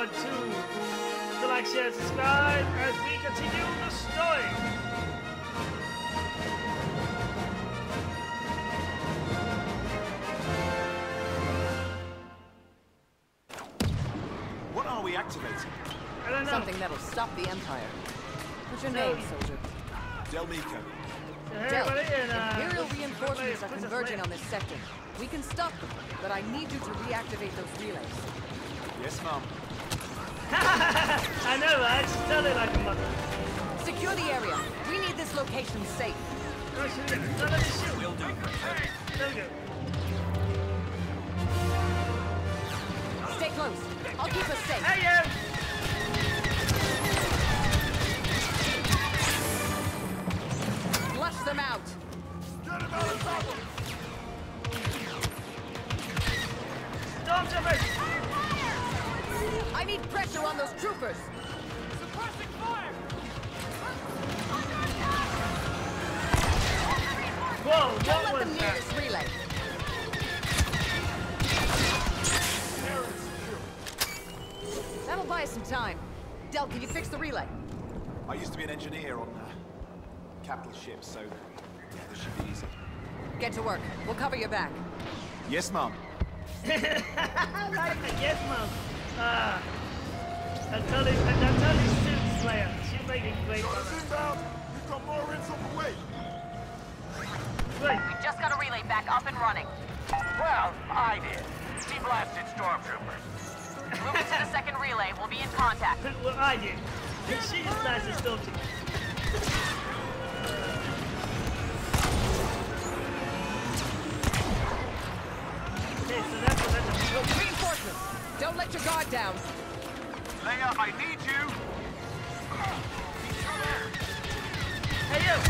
Battlefront 2. So like, share, subscribe as we continue the story. What are we activating? I don't know. Something that'll stop the Empire. What's your name, soldier? Delmico. Del. Imperial reinforcements are converging on this sector. We can stop them, but I need you to reactivate those relays. Yes, Mom. I know, right? She's totally like a mother. Secure the area. We need this location safe. No, shoot it. No, let me shoot. Will do. There we go. Stay close. I'll keep us safe. Hey, you! Flush them out. Get him out of trouble! Stormtroopers! I need pressure on those troopers. Suppressing fire! Whoa, Don't what let was them near that? this relay. That'll buy us some time. Del, can you fix the relay? I used to be an engineer on capital ships, so this should be easy. Get to work. We'll cover your back. Yes, Mom. Like, yes, Mom. I'm totally suit Slayer. She's making great mother. Inbound! We've got more ins on the way! Great. We just got a relay back up and running. Well, I did. She blasted stormtroopers. Moving to the second relay. We'll be in contact. Well, I did. And she just blasted Stormtrooper. Okay, so that's a Reinforcements! Don't let your guard down. Leia, I need you! Hey, you!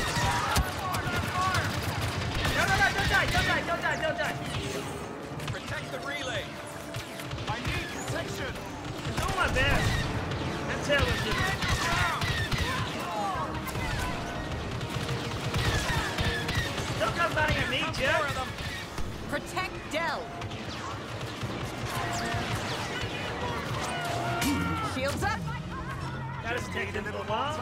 No, don't die! Protect the relay! I need protection! I'm doing my best. That's how it's doing. Don't come running at me, Jeff. Protect Del. Shields up. That is taking a little while.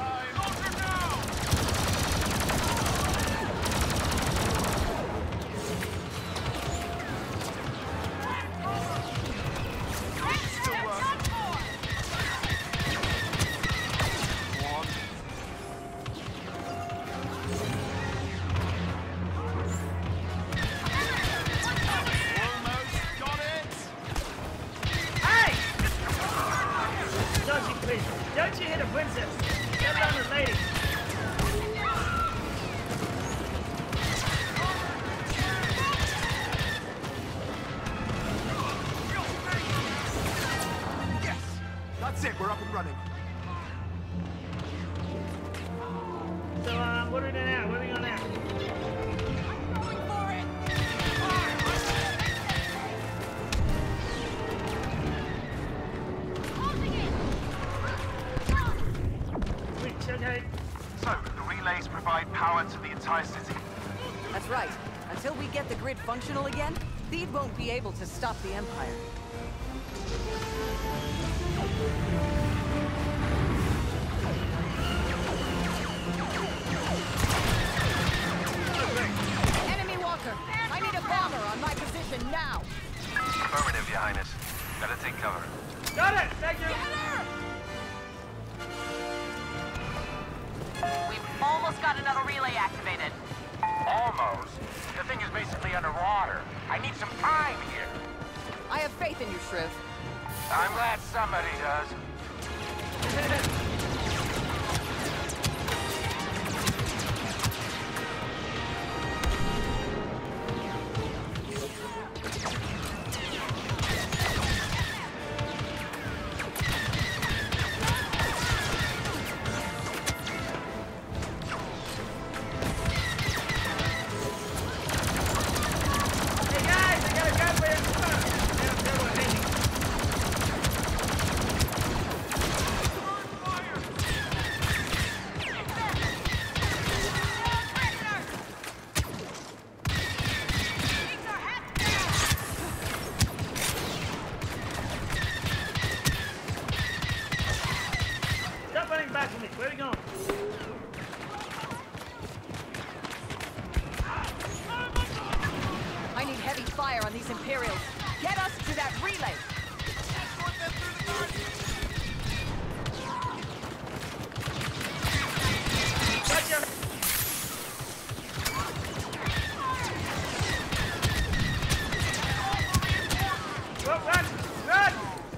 Don't you hit a princess! Get down the lady! Yes! That's it, we're up and running. So, what are we doing now? Where are we going now? Okay. So, the relays provide power to the entire city. That's right. Until we get the grid functional again, Theed won't be able to stop the Empire. Enemy walker! I need a bomber on my position now! Affirmative, Your Highness. Better take cover. Got it! Thank you! Get her! We've almost got another relay activated. Almost. The thing is basically underwater. I need some time here. I have faith in you, Shriv. I'm glad somebody does. Hey guys, I got a gun for you! Come on! They're hanging. fire on these Imperials. Get us to that relay. Gotcha! Run! Run! Run!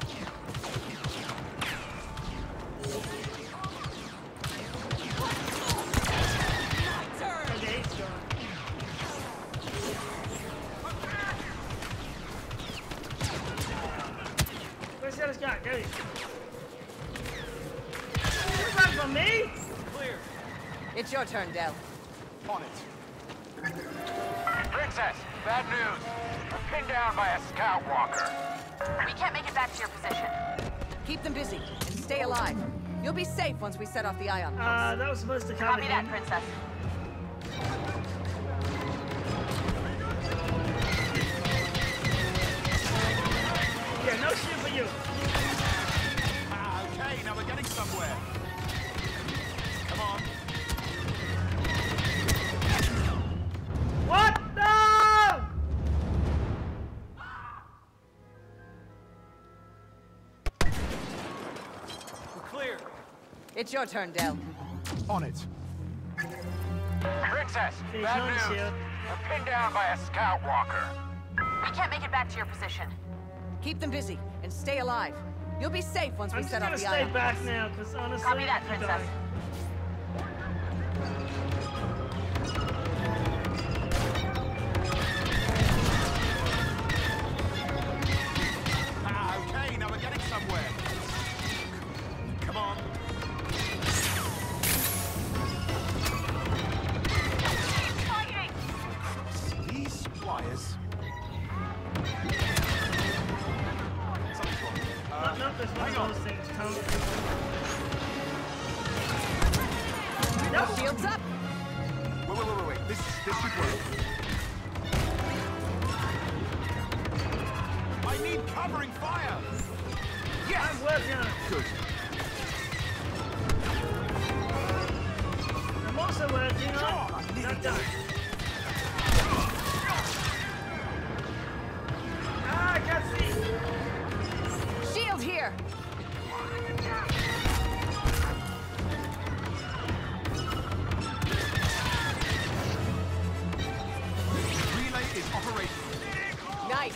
Okay, he's gone. Where's the other guy? Go here. You run from me? Clear. It's your turn, Del. On it. Princess, bad news. We're pinned down by a scout walker. We can't make it back to your position. Keep them busy and stay alive. You'll be safe once we set off the ion pulse. That was supposed to cover Copy that, him. Princess. Yeah, no shit for you. Okay, now we're getting somewhere. Come on. What? No! We're clear. It's your turn, Del. On it. Princess, He's bad on news. shield. We're pinned down by a scout walker. We can't make it back to your position. Keep them busy and stay alive. You'll be safe once I'm we just set gonna off the stay ion back pulse. now, because honestly, Copy that, I'm Princess. dying. Okay, now we're getting somewhere. Come on. Fighting! These wires. Something's wrong. No, there's one hang of on. those things. Come. No shields up. Wait. This should work. I need covering fire. I'm working on it. Good. I'm also working on it. Not done. I can't see. Shield here. Relay is operational. Nice.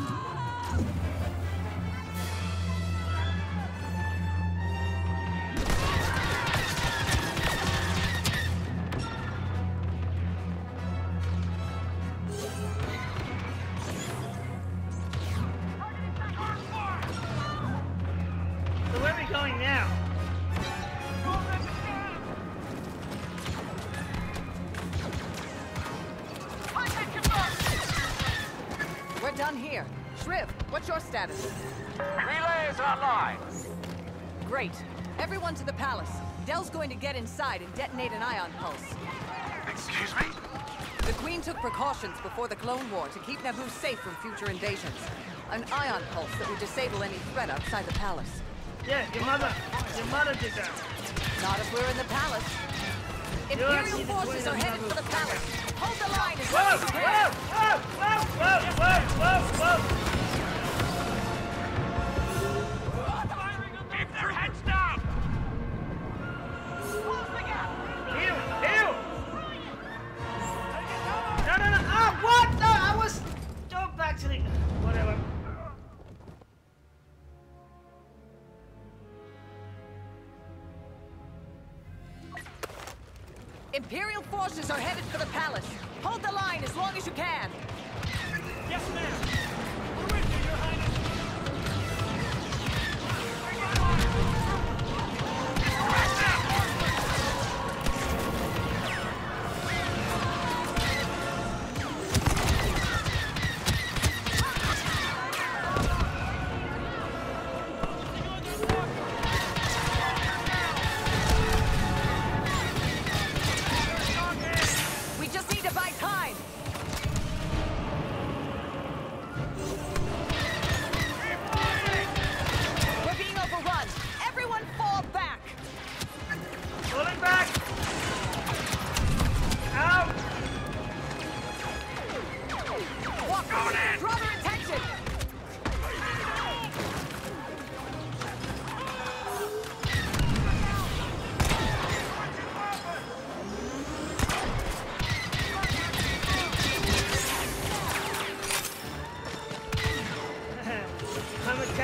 So where are we going now? We're done here. Shriv, what's your status? Relay is online. Great. Everyone to the palace. Del's going to get inside and detonate an ion pulse. Excuse me? The Queen took precautions before the Clone War to keep Naboo safe from future invasions. An ion pulse that would disable any threat outside the palace. Yeah, your mother did that. Not if we're in the palace. You're actually Imperial the forces Queen are of headed Naboo. for the palace. Hold the line as Whoa! long as you can. Whoa! Keep their heads down! Heal! No! Ah, what? No, I was... Go back to the... Whatever. Imperial forces are headed for the palace. Hold the line as long as you can. Yes, ma'am. We're with you, Your Highness. We just need to buy time.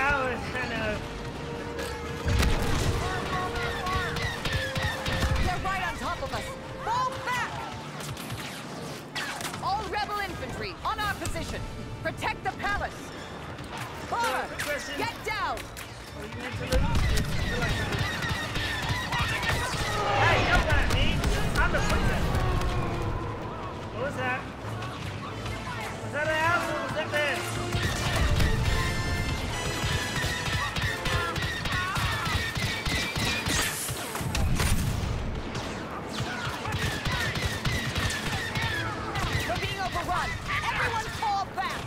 towers, I know. They're right on top of us. Fall back! All rebel infantry, on our position. Protect the palace. Clara, get down! Are you meant to lose? Hey, you don't got me. I'm the princess. What was that? Was that an house or was that there? We're being overrun. Everyone fall back!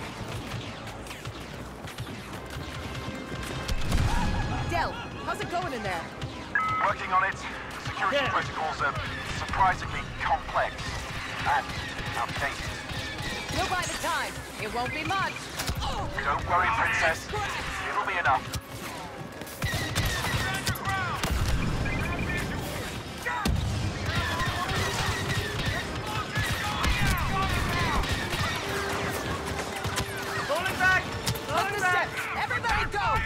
Del, how's it going in there? Working on it. Security protocols are surprisingly complex and outdated. We'll buy the time. It won't be much. Don't worry, Princess. It'll be enough. Falling back! Up Falling the back! steps! Everybody go!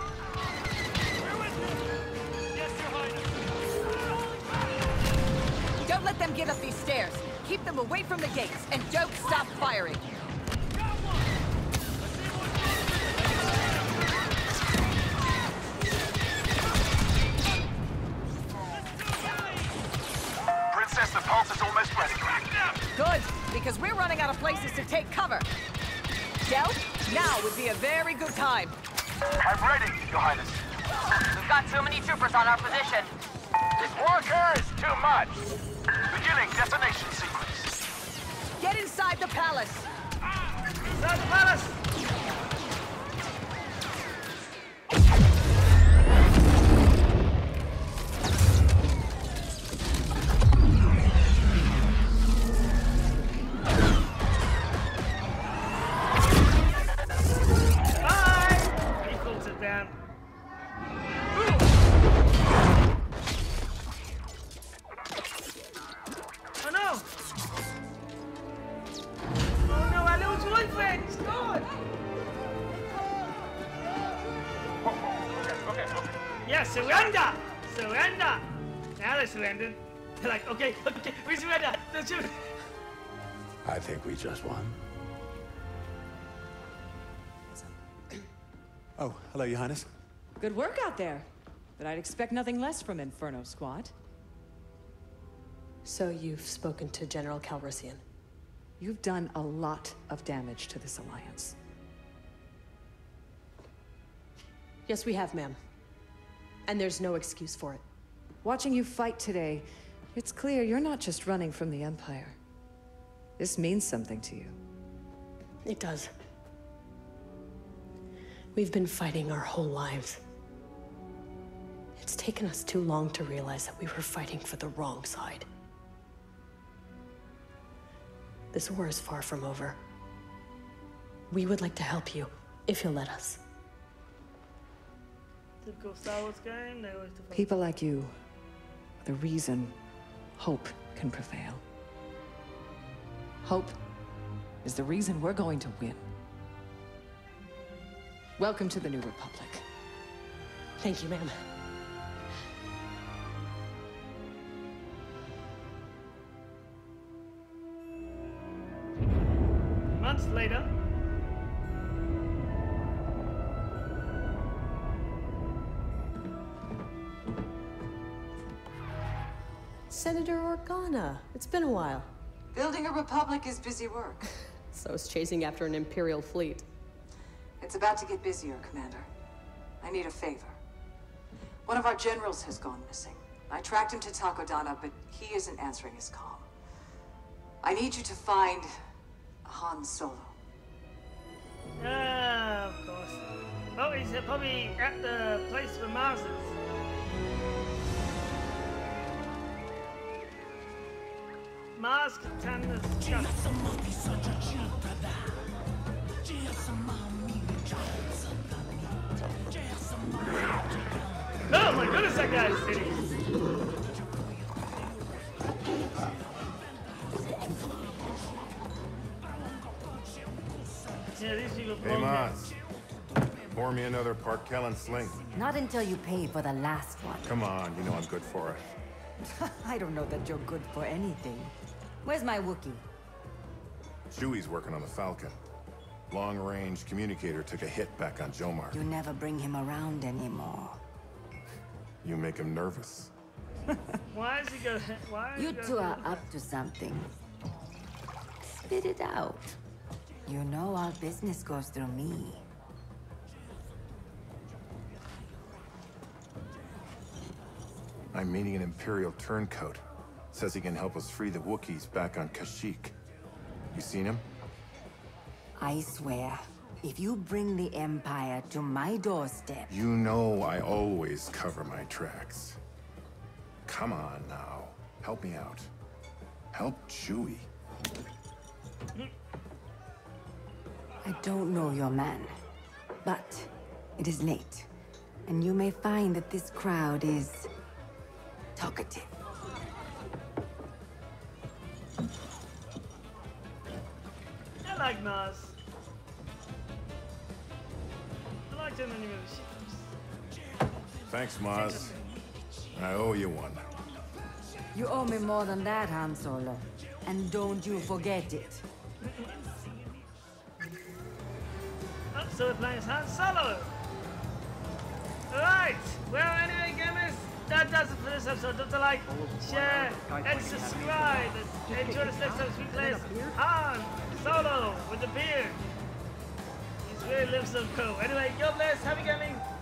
Don't let them get up these stairs. Keep them away from the gates, and don't stop firing. Princess, the pulse is almost ready. Good, because we're running out of places to take cover. Del, now would be a very good time. I'm ready, Your Highness. We've got too many troopers on our position. This worker is too much. Beginning detonation sequence. Get inside the palace. Inside the palace! Bye! He pulls it down. Oh no! Oh no, our little toy friend! He's gone! Okay. Yeah, surrender! Surrender! Now they surrendered. They're like, okay, we surrender! Don't you? I think we just won. Oh, hello, Your Highness. Good work out there. But I'd expect nothing less from Inferno Squad. So you've spoken to General Calrissian? You've done a lot of damage to this alliance. Yes, we have, ma'am. And there's no excuse for it. Watching you fight today, it's clear you're not just running from the Empire. This means something to you. It does. We've been fighting our whole lives. It's taken us too long to realize that we were fighting for the wrong side. This war is far from over. We would like to help you, if you'll let us. Typical Star Wars game, they always define. People like you are the reason hope can prevail. Hope is the reason we're going to win. Welcome to the New Republic. Thank you, ma'am. Months later. Senator Organa, it's been a while. Building a republic is busy work. So is chasing after an Imperial fleet. It's about to get busier, Commander. I need a favor. One of our generals has gone missing. I tracked him to Takodana, but he isn't answering his call. I need you to find Han Solo. Yeah, of course. Oh, he's probably at the place for Mars is. Mars Katana's oh my goodness, that guy's city. Yeah, these people blow Mars. Pour me another Parkellen sling. Not until you pay for the last one. Come on, you know I'm good for it. I don't know that you're good for anything. Where's my Wookiee? Chewie's working on the Falcon. Long-range communicator took a hit back on Jomar. You never bring him around anymore. You make him nervous. Why is he going? Why? You two are up to something. Spit it out. You know all business goes through me. I'm meeting an Imperial turncoat. Says he can help us free the Wookiees back on Kashyyyk. You seen him? I swear, if you bring the Empire to my doorstep... You know I always cover my tracks. Come on now. Help me out. Help Chewie. I don't know your man, but it is late, and you may find that this crowd is talkative. I like Mars. I liked him anyway. Thanks, Maz. I owe you one. You owe me more than that, Han Solo. And don't you forget it. Oh, so we're playing Han Solo. Alright, well anyway gamers, that does it for this episode. Don't like, share, and subscribe. And join us next time as we play Han Solo with the beard. He's really lives so cool. Anyway, God bless, happy gaming.